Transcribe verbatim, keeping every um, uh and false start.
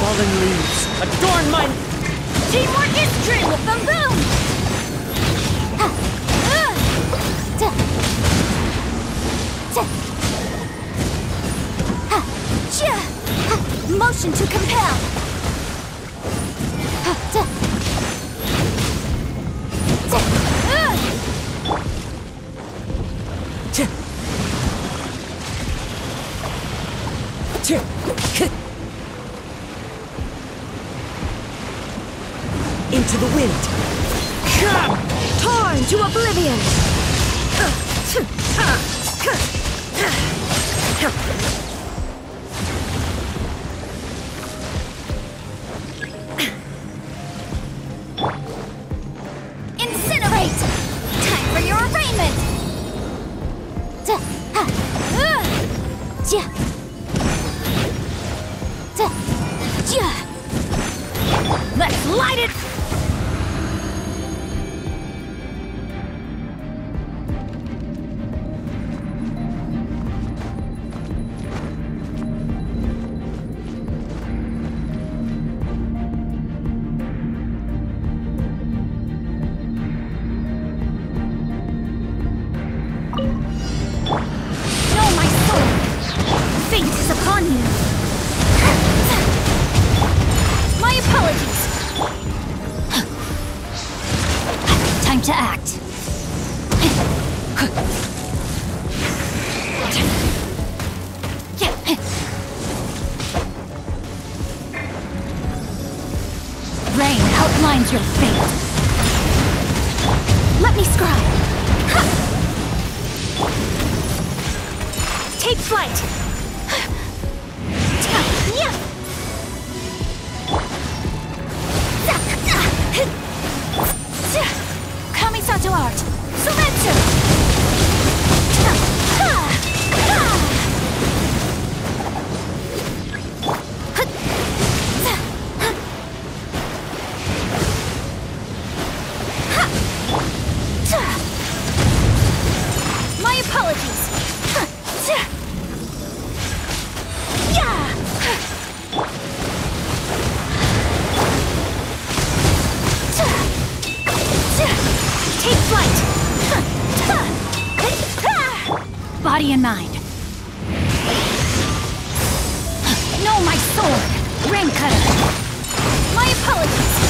fallen leaves adorn my... Teamwork is true! Boom boom! Motion to compel! Into the wind! Torn to oblivion! Incinerate! Time for your arraignment! Let's light it! Time to act. Rain outlines your fate. Let me scribe. Take flight. Kamisato art! Surrender! My apologies! Take flight! Body and mind. No, my sword! Rain cutter! My apologies!